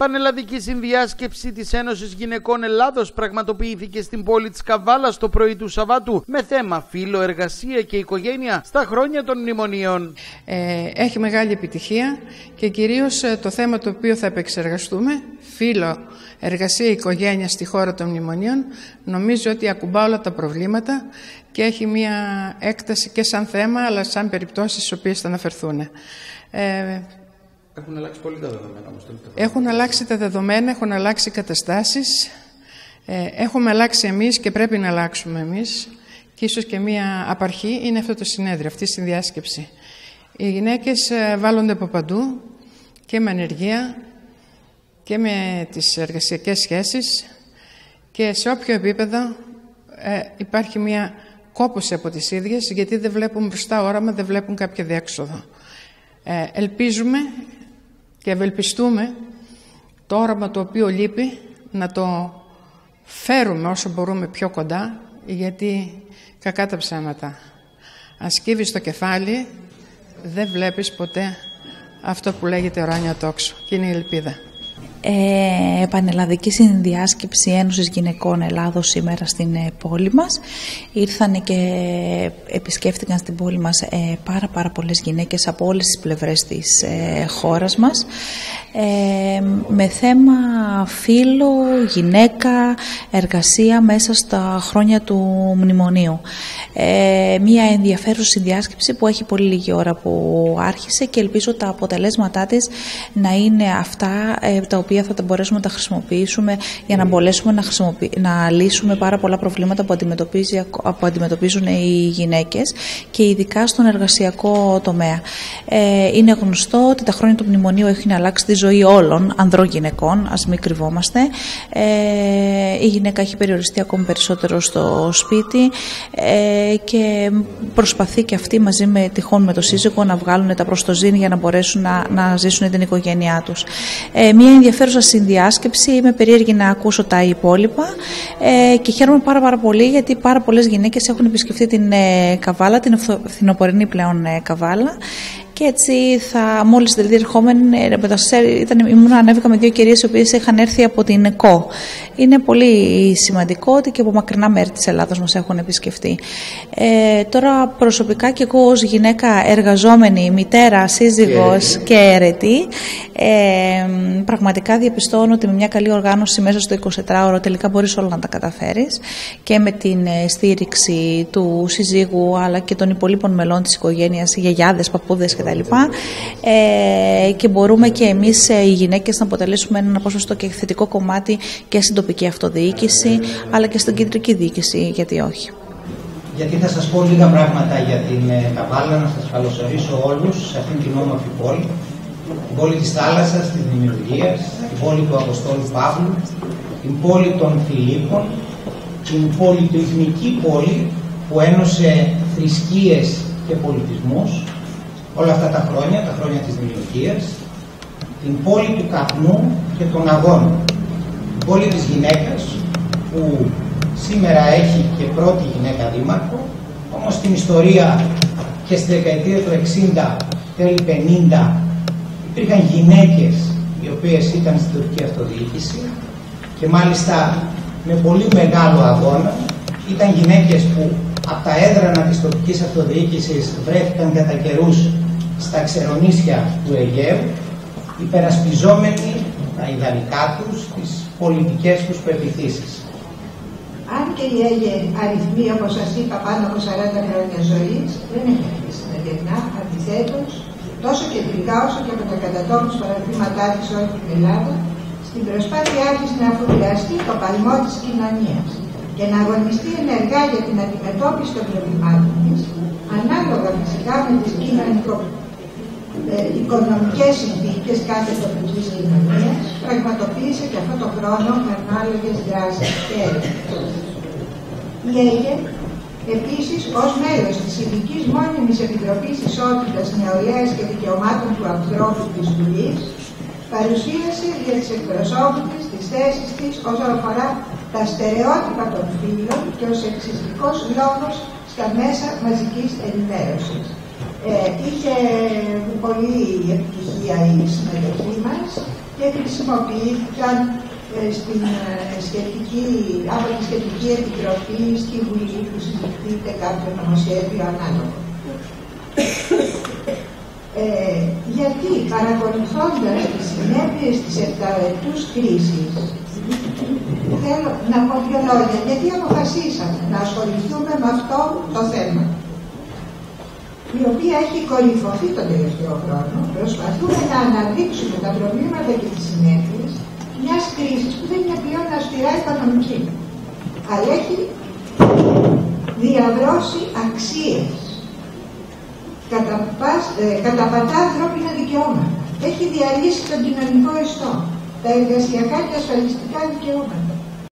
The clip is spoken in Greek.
Πανελλαδική συνδιάσκεψη της Ένωσης Γυναικών Ελλάδος πραγματοποιήθηκε στην πόλη της Καβάλας το πρωί του Σαββάτου με θέμα φύλο, εργασία και οικογένεια στα χρόνια των μνημονίων. Έχει μεγάλη επιτυχία και κυρίως το θέμα το οποίο θα επεξεργαστούμε, φύλο, εργασία, οικογένεια στη χώρα των μνημονίων, νομίζω ότι ακουμπά όλα τα προβλήματα και έχει μια έκταση και σαν θέμα αλλά σαν περιπτώσεις στις οποίες θα αναφερθούν. Έχουν αλλάξει πολύ τα δεδομένα όμως. Έχουν αλλάξει τα δεδομένα, έχουν αλλάξει οι καταστάσεις. Έχουμε αλλάξει εμείς και πρέπει να αλλάξουμε εμείς. Και ίσως και μία απαρχή είναι αυτό το συνέδριο, αυτή η συνδιάσκεψη. Οι γυναίκες βάλλονται από παντού και με ανεργία και με τις εργασιακές σχέσεις και σε όποιο επίπεδο υπάρχει μία κόπωση από τις ίδιες γιατί δεν βλέπουν μπροστά όραμα, δεν βλέπουν κάποια διέξοδο. Ελπίζουμε και ευελπιστούμε το όραμα το οποίο λείπει να το φέρουμε όσο μπορούμε πιο κοντά, γιατί κακά τα ψέματα. Αν σκύβεις το κεφάλι δεν βλέπεις ποτέ αυτό που λέγεται ουράνιο τόξο και είναι η ελπίδα. Πανελλαδική συνδιάσκεψη Ένωσης Γυναικών Ελλάδος σήμερα στην πόλη μας. Ήρθαν και επισκέφτηκαν στην πόλη μας πάρα πολλές γυναίκες από όλες τις πλευρές της χώρας μας με θέμα φύλο, γυναίκα, εργασία μέσα στα χρόνια του μνημονίου. Μια ενδιαφέρουσα συνδιάσκεψη που έχει πολύ λίγη ώρα που άρχισε και ελπίζω τα αποτελέσματά της να είναι αυτά τα οποία θα τα μπορέσουμε να τα χρησιμοποιήσουμε για να μπορέσουμε να λύσουμε πάρα πολλά προβλήματα που αντιμετωπίζουν οι γυναίκες και ειδικά στον εργασιακό τομέα. Είναι γνωστό ότι τα χρόνια του μνημονίου έχουν αλλάξει τη ζωή όλων ανδρών γυναικών, ας μην κρυβόμαστε. Η γυναίκα έχει περιοριστεί ακόμη περισσότερο στο σπίτι και προσπαθεί και αυτή μαζί με τυχόν με το σύζυγο να βγάλουν τα προστοζήν για να μπορέσουν να ζήσουν την οικογένειά τους. Μια ενδιαφέρουσα συνδιάσκεψη, είμαι περίεργη να ακούσω τα υπόλοιπα και χαίρομαι πάρα πολύ γιατί πάρα πολλές γυναίκες έχουν επισκεφτεί την Καβάλα, την φθινοπορεινή πλέον Καβάλα. Και έτσι μόλις δηλαδή ερχόμενοι, ανέβηκα με δύο κυρίες οι οποίες είχαν έρθει από την ΕΚΟ. Είναι πολύ σημαντικό ότι και από μακρινά μέρη της Ελλάδος μας έχουν επισκεφτεί. Τώρα προσωπικά και εγώ ως γυναίκα εργαζόμενη, μητέρα, σύζυγος και αιρετή, πραγματικά διαπιστώνω ότι με μια καλή οργάνωση μέσα στο 24ωρο τελικά μπορείς όλα να τα καταφέρεις και με την στήριξη του συζύγου αλλά και των υπολείπων μελών της οικογένειας, γιαγιάδες, παππούδες κτλ. Και μπορούμε και εμείς οι γυναίκες να αποτελέσουμε ένα απόσπαστο και θετικό κομμάτι και στην τοπική αυτοδιοίκηση αλλά και στην κεντρική διοίκηση, γιατί όχι. Γιατί θα σας πω λίγα πράγματα για την Καβάλα, να σας καλωσορίσω όλους σε αυτήν την όμορφη πόλη. Την πόλη της θάλασσας, της δημιουργίας, την πόλη του Αποστόλου Παύλου, την πόλη των Φιλίππων, την πολυτεχνική πόλη που ένωσε θρησκείες και πολιτισμούς όλα αυτά τα χρόνια της δημιουργίας, την πόλη του καπνού και των αγώνων, την πόλη της γυναίκας που σήμερα έχει και πρώτη γυναίκα δήμαρχο, όμως στην ιστορία και στη δεκαετία του 60, τέλη 50, υπήρχαν γυναίκες οι οποίες ήταν στην τοπική αυτοδιοίκηση και μάλιστα με πολύ μεγάλο αγώνα. Ήταν γυναίκες που από τα έδρανα της τοπικής αυτοδιοίκησης βρέθηκαν κατά καιρούς στα ξερονήσια του Αιγαίου, υπερασπιζόμενοι τα ιδανικά τους, τις πολιτικές τους πεποιθήσεις. Αν και οι αριθμοί, όπως σας είπα, πάνω από 40 χρόνια ζωής, δεν έχει αρχίσει να γεννά, αντιθέτως, τόσο κεντρικά όσο και από τα κατατόπους παραδείγματά της όλη την Ελλάδα, στην προσπάθειά της να αφουγκραστεί το παλμό της κοινωνίας και να αγωνιστεί ενεργά για την αντιμετώπιση των προβλημάτων της, ανάλογα φυσικά με τις οικονομικές συνθήκες κάθε τοπικής κοινωνίας, πραγματοποίησε και αυτό το χρόνο με ανάλογες δράσεις και έρευνες. Η ΕΓΕ, επίσης, ως μέλος της Ειδικής Μόνιμης Επιτροπής Ισότητας, Νεολαίας και Δικαιωμάτων του Ανθρώπου της Βουλής, παρουσίασε για τις εκπροσώπους τις θέσεις της όσον αφορά τα στερεότυπα των φύλων και ως εξιστικός λόγος στα μέσα μαζικής ενημέρωσης. Είχε πολύ επιτυχία η συμμετοχή μας και χρησιμοποιήθηκαν από τη σχετική επιτροπή στη Βουλή που συζητείται κάποιο νομοσχέδιο ανάλογο. Γιατί παρακολουθώντας τις συνέπειες της 7ετούς κρίσης, θέλω να πω δύο λόγια, γιατί αποφασίσαμε να ασχοληθούμε με αυτό το θέμα, η οποία έχει κορυφωθεί τον τελευταίο χρόνο. Προσπαθούμε να αναδείξουμε τα προβλήματα και τις συνέπειες μιας κρίσης που δεν είναι πλέον αυστηρά οικονομική, αλλά έχει διαβρώσει αξίες, καταπατά ανθρώπινα δικαιώματα, έχει διαλύσει τον κοινωνικό ιστό, τα εργασιακά και ασφαλιστικά δικαιώματα,